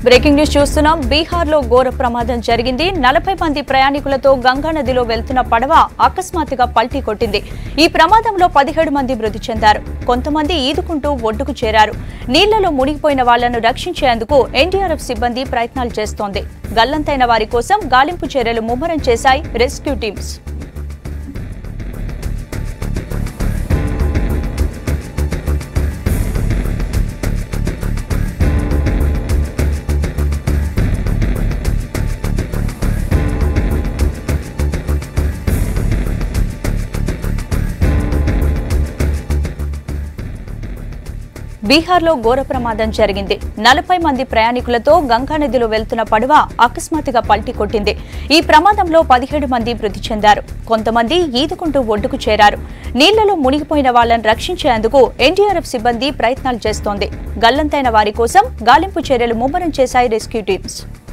Breaking news చూస్తున్నాం. బీహార్ లో ఘోర ప్రమాదం జరిగింది. 40 మంది ప్రయాణికులతో గంగా నదిలో వెళ్తున్న పడవ అకస్మాత్తుగా పల్టీ కొట్టింది. ఈ ప్రమాదంలో 17 మంది మృతి చెందారు. కొంతమంది ఈదుకుంటూ ఒడ్డుకు చేరారు. నీళ్లలో మునిగిపోయిన వాళ్లను రక్షించేందుకు ఎన్డీఆర్ఎఫ్ సిబ్బంది ప్రయత్నాలు చేస్తోంది. గల్లంతైన వారి కోసం గాలింపు చర్యలు ముమ్మరం చేశాయి రెస్క్యూ టీమ్స్. బీహార్ లో ఘోర ప్రమాదం జరిగింది. 40 మంది ప్రయాణికులతో గంగా నదిలో వెళ్తున్న పడవ అకస్మాత్తుగా పల్టీ కొట్టింది. ఈ ప్రమాదంలో 17 మంది మృతి చెందారు. కొంతమంది ఈదుకుంటూ ఒడ్డుకు చేరారు. నీళ్లలో మునిగిపోయిన వాళ్లను రక్షించేందుకు ఎన్డీఆర్ఎఫ్ సిబ్బంది ప్రయత్నాలు చేస్తోంది. గల్లంతైన వారి కోసం గాలింపు చర్యలు ముమ్మరం చేశాయి రెస్క్యూ టీమ్స్.